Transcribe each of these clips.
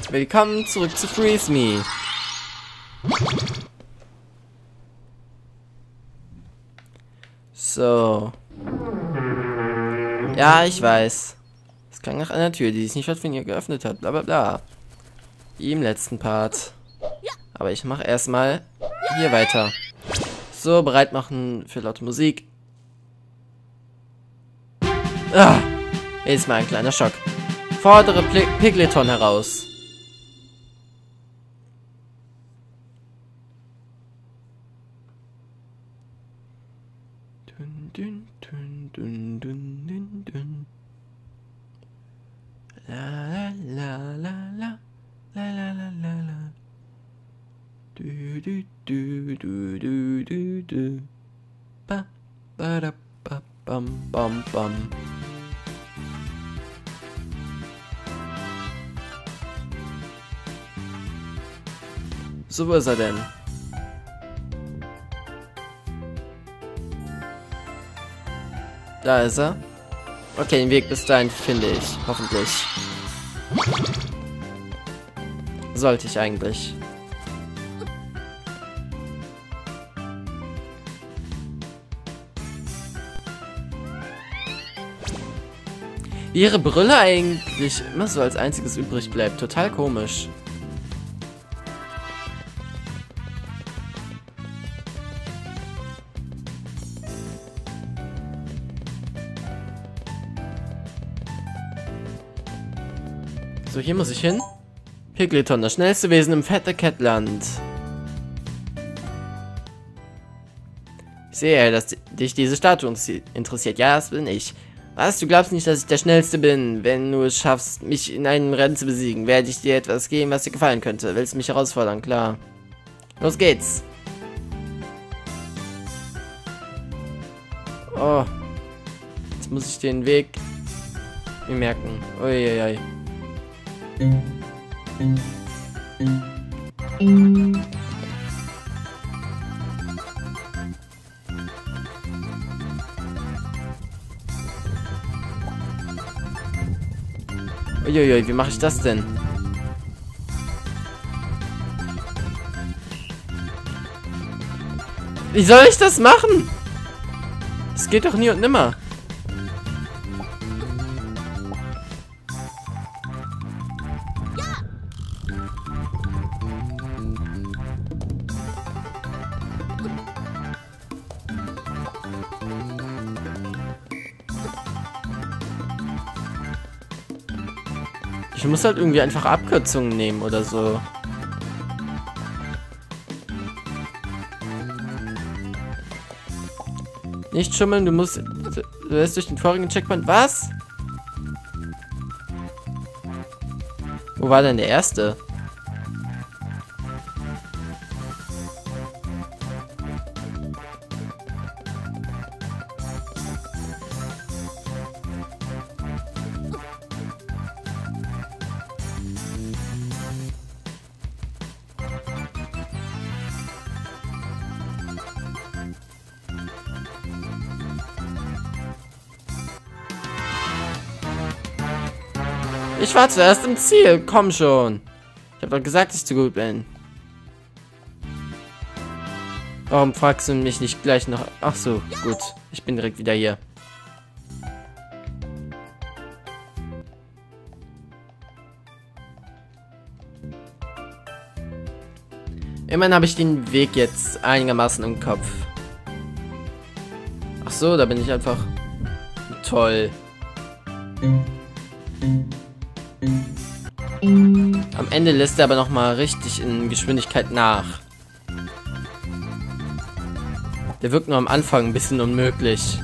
Willkommen zurück zu Freeze Me. So. Ja, ich weiß. Es klang nach einer Tür, die sich nicht von ihr geöffnet hat. Bla bla bla. Wie im letzten Part. Aber ich mache erstmal hier weiter. So, bereit machen für laute Musik. Ah, ist mal ein kleiner Schock. Fordere Pigleton heraus. Dun, dun, dun, dun, dun, dun, dun. La la la la la la la la la. Du du du du du du du. Ba ba da ba bam bam bam. So, wo ist er denn? Da ist er. Okay, den Weg bis dahin finde ich. Hoffentlich. Sollte ich eigentlich. Wie ihre Brille eigentlich immer so als einziges übrig bleibt. Total komisch. So, hier muss ich hin. Pigleton, das schnellste Wesen im Fette Catland. Ich sehe, dass dich diese Statue interessiert. Ja, das bin ich. Was? Du glaubst nicht, dass ich der Schnellste bin? Wenn du es schaffst, mich in einem Rennen zu besiegen, werde ich dir etwas geben, was dir gefallen könnte. Willst du mich herausfordern? Klar. Los geht's. Oh. Jetzt muss ich den Weg mir merken. Uiuiui. Uiuiui, wie mache ich das denn? Wie soll ich das machen? Es geht doch nie und nimmer. Ich muss halt irgendwie einfach Abkürzungen nehmen oder so. Nicht schummeln, du wirst durch den vorigen Checkpoint. Was? Wo war denn der erste? Ich war zuerst im Ziel, komm schon. Ich habe doch gesagt, dass ich zu gut bin. Warum fragst du mich nicht gleich noch? Ach so, gut. Ich bin direkt wieder hier. Immerhin habe ich den Weg jetzt einigermaßen im Kopf. Ach so, da bin ich einfach... Toll. Am Ende lässt er aber noch mal richtig in Geschwindigkeit nach. Der wirkt nur am Anfang ein bisschen unmöglich.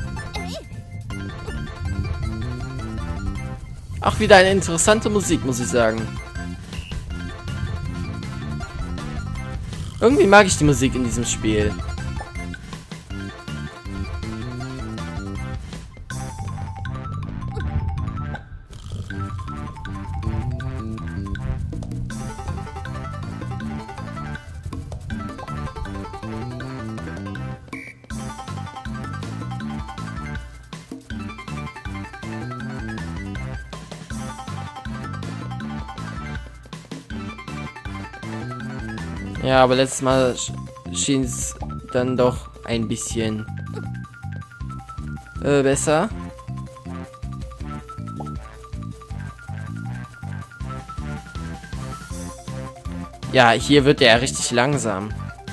Auch wieder eine interessante Musik, muss ich sagen. Irgendwie mag ich die Musik in diesem Spiel. Ja, aber letztes Mal schien es dann doch ein bisschen besser. Ja, hier wird er richtig langsam.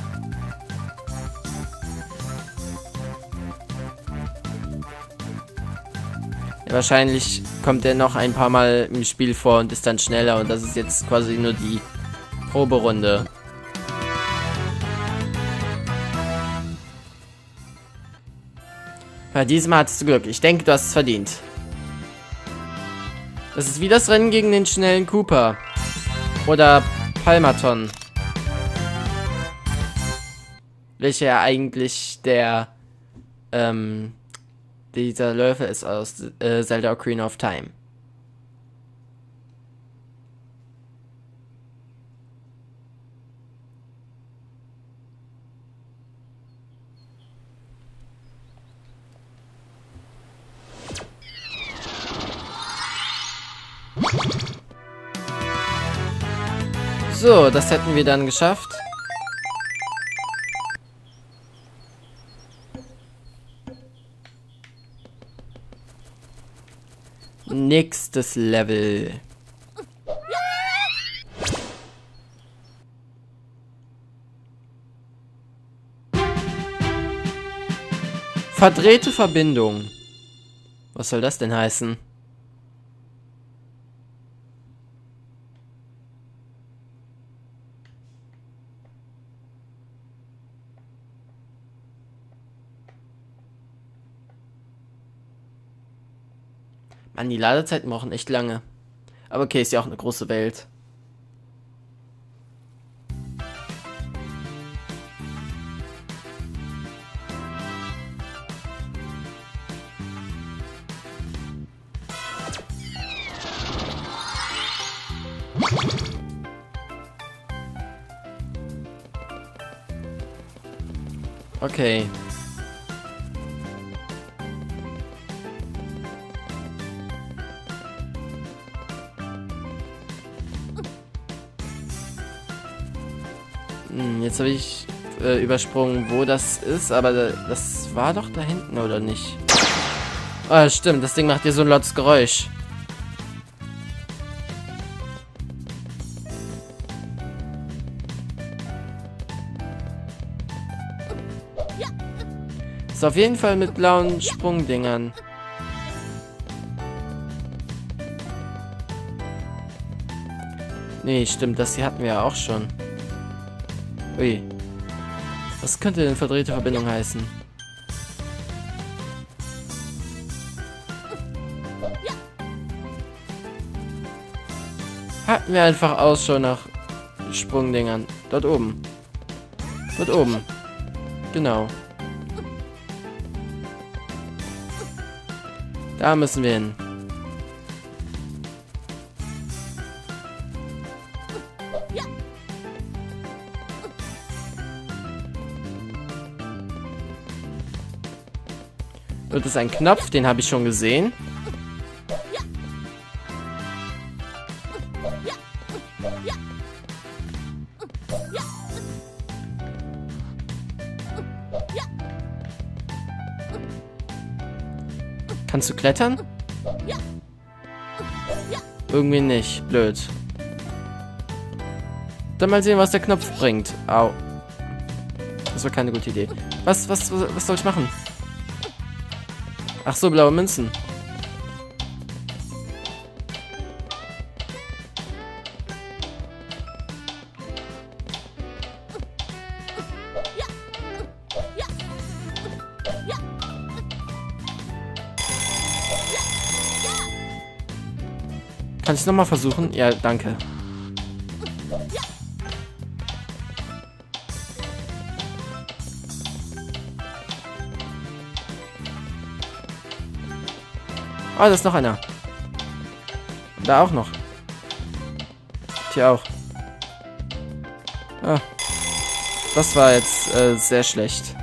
Ja, wahrscheinlich kommt er noch ein paar Mal im Spiel vor und ist dann schneller. Und das ist jetzt quasi nur die Proberunde. Bei diesem hattest du Glück. Ich denke, du hast es verdient. Das ist wie das Rennen gegen den schnellen Cooper. Oder Palmaton. Welcher ja eigentlich der dieser Läufer ist aus Zelda Ocarina of Time. So, das hätten wir dann geschafft. Nächstes Level. Verdrehte Verbindung. Was soll das denn heißen? Mann, die Ladezeiten brauchen echt lange. Aber okay, ist ja auch eine große Welt. Okay. Jetzt habe ich übersprungen, wo das ist, aber das war doch da hinten, oder nicht? Oh, stimmt, das Ding macht hier so ein lautes Geräusch. Ist auf jeden Fall mit blauen Sprungdingern. Nee, stimmt, das hier hatten wir ja auch schon. Ui. Was könnte denn verdrehte Verbindung heißen? Halten wir einfach Ausschau nach Sprungdingern. Dort oben. Dort oben. Genau. Da müssen wir hin. Wird es ein Knopf? Den habe ich schon gesehen. Kannst du klettern? Irgendwie nicht. Blöd. Dann mal sehen, was der Knopf bringt. Au. Das war keine gute Idee. Was soll ich machen? Ach so, blaue Münzen. Kann ich nochmal versuchen? Ja, danke. Oh, da ist noch einer. Da auch noch. Hier auch. Ah. Das war jetzt sehr schlecht.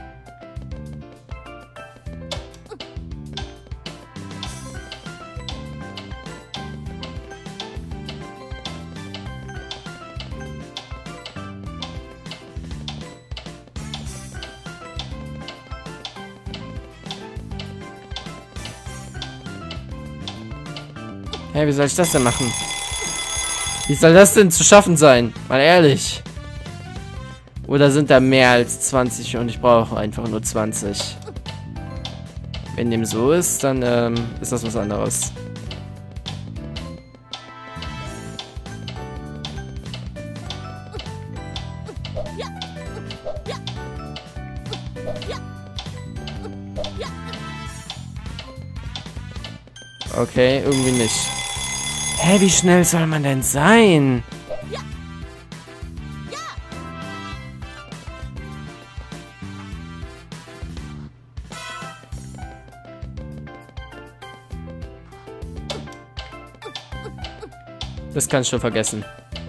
Hä, wie soll ich das denn machen? Wie soll das denn zu schaffen sein? Mal ehrlich. Oder sind da mehr als 20 und ich brauche einfach nur 20? Wenn dem so ist, dann ist das was anderes. Okay, irgendwie nicht. Hä, wie schnell soll man denn sein? Das kann ich schon vergessen.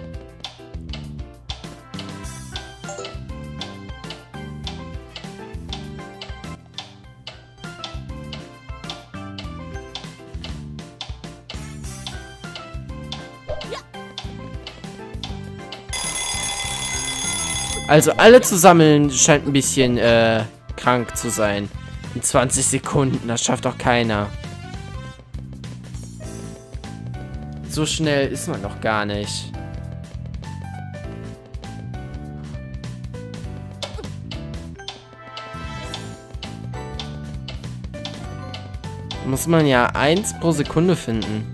Also alle zu sammeln scheint ein bisschen krank zu sein. In 20 Sekunden, das schafft doch keiner. So schnell ist man noch gar nicht. Muss man ja 1 pro Sekunde finden.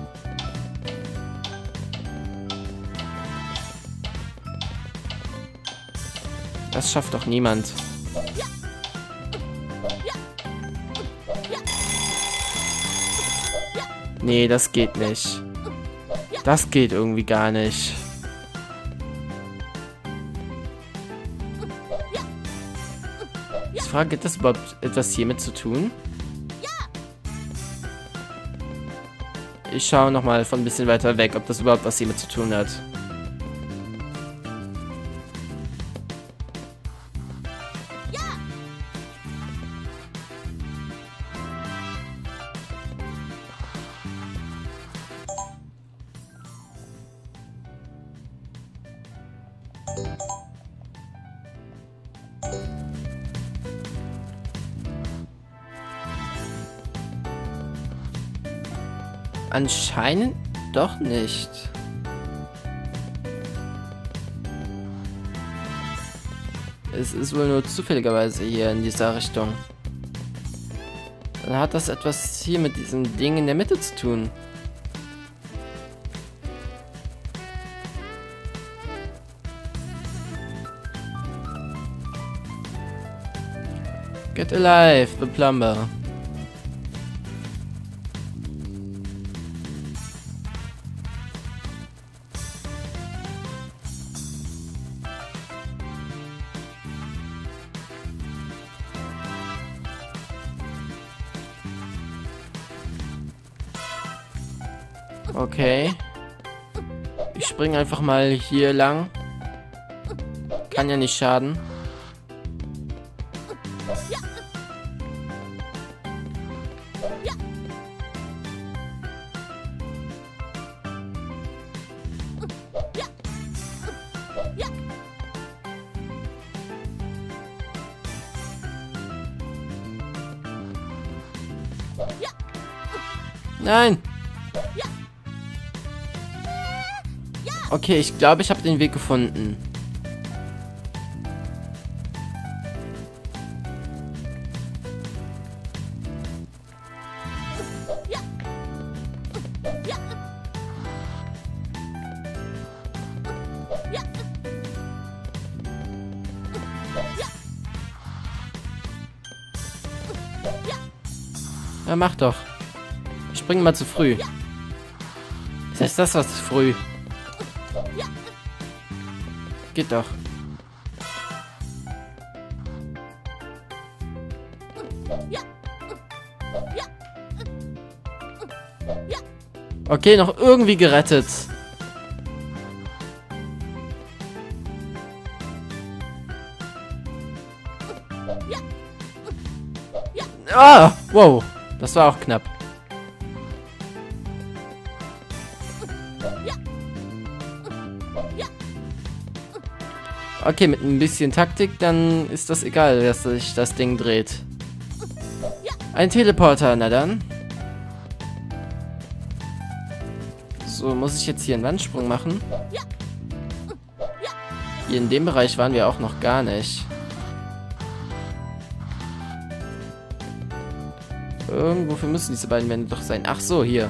Das schafft doch niemand. Nee, das geht nicht. Das geht irgendwie gar nicht. Ich frage, hat das überhaupt etwas hiermit zu tun? Ich schaue nochmal von ein bisschen weiter weg, ob das überhaupt was hiermit zu tun hat. Anscheinend doch nicht. Es ist wohl nur zufälligerweise hier in dieser Richtung. Dann hat das etwas hier mit diesem Ding in der Mitte zu tun. Get alive, the plumber. Okay. Ich springe einfach mal hier lang. Kann ja nicht schaden. Nein! Okay, ich glaube, ich habe den Weg gefunden. Ja, mach doch. Ich springe mal zu früh. Ist das was zu früh? Geht doch. Okay, noch irgendwie gerettet. Ah, wow. Das war auch knapp. Okay, mit ein bisschen Taktik, dann ist das egal, dass sich das Ding dreht. Ein Teleporter, na dann. So, muss ich jetzt hier einen Wandsprung machen? Hier in dem Bereich waren wir auch noch gar nicht. Wofür müssen diese beiden Wände doch sein? Ach so, hier.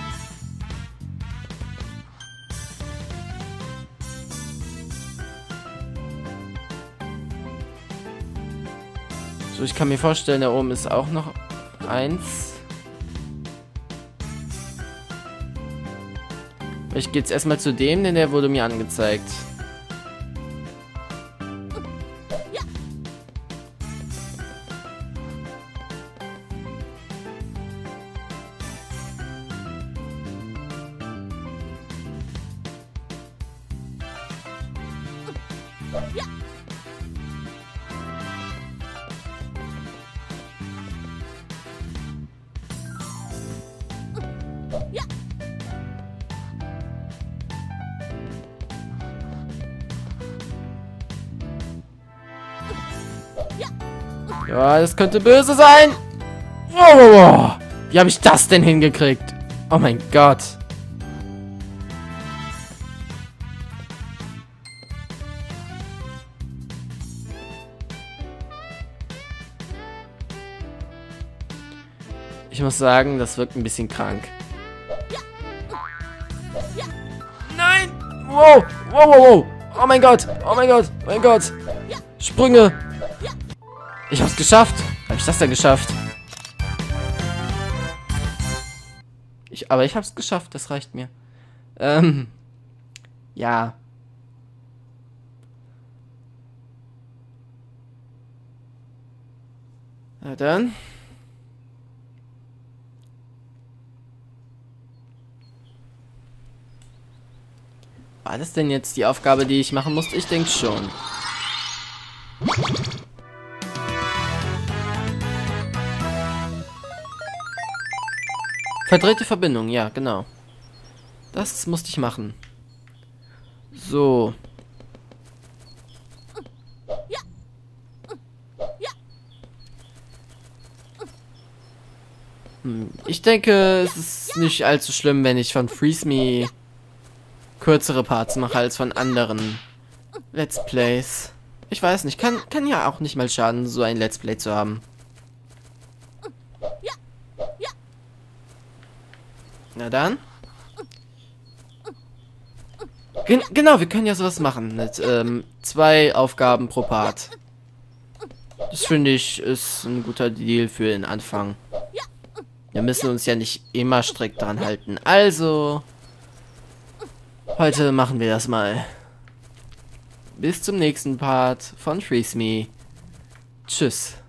So, ich kann mir vorstellen, da oben ist auch noch eins. Ich gehe jetzt erstmal zu dem, denn der wurde mir angezeigt. Ja, das könnte böse sein. Oh, wie habe ich das denn hingekriegt? Oh mein Gott. Ich muss sagen, das wirkt ein bisschen krank. Nein! Wow! Wow, wow, wow! Oh mein Gott! Oh mein Gott! Oh mein Gott! Sprünge! Ich hab's geschafft! Hab ich das denn geschafft? Aber ich hab's geschafft, das reicht mir. Ja. Na dann. War das denn jetzt die Aufgabe, die ich machen musste? Ich denke schon. Verdrehte Verbindung, ja, genau. Das musste ich machen. So. Ich denke, es ist nicht allzu schlimm, wenn ich von Freeze Me kürzere Parts mache als von anderen Let's Plays. Ich weiß nicht, kann ja auch nicht mal schaden, so ein Let's Play zu haben. Na dann. Genau, wir können ja sowas machen mit 2 Aufgaben pro Part. Das finde ich ist ein guter Deal für den Anfang. Wir müssen uns ja nicht immer strikt dran halten. Also, heute machen wir das mal. Bis zum nächsten Part von Freeze Me. Tschüss.